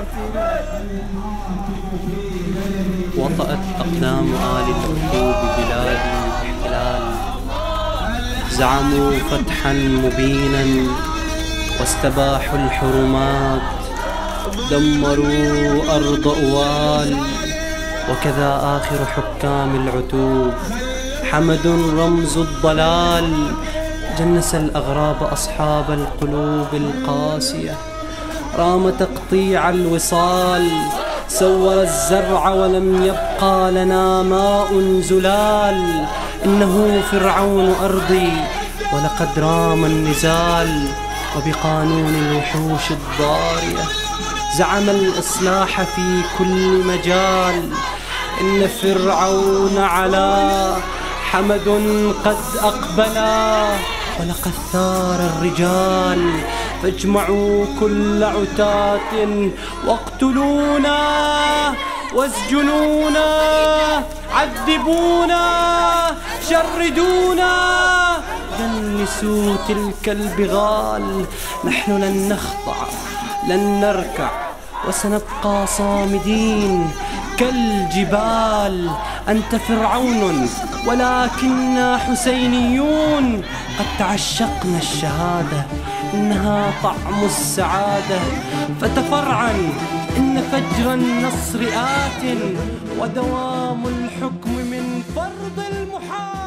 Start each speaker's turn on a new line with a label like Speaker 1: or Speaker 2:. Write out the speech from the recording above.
Speaker 1: وطأت أقدام آل العقوب بلادي باحتلال، زعموا فتحا مبينا واستباحوا الحرمات، دمروا أرض أوال، وكذا آخر حكام العتوب. حمد رمز الضلال، جنس الأغراب أصحاب القلوب القاسية، رام تقطيع الوصال، سور الزرع ولم يبقى لنا ماء زلال. إنه فرعون أرضي ولقد رام النزال، وبقانون الوحوش الضارية زعم الإصلاح في كل مجال. إن فرعون علا، حمد قد أقبلا، ولقد ثار الرجال، فاجمعوا كل عتاة واقتلونا واسجنونا، عذبونا شردونا، دنسوا تلك البغال. نحن لن نخضع لن نركع، وسنبقى صامدين كالجبال. أنت فرعون ولكننا حسينيون، قد تعشقنا الشهادة، إنها طعم السعادة. فتفرعن إن فجر النصر آت، ودوام الحكم من فرض المحال.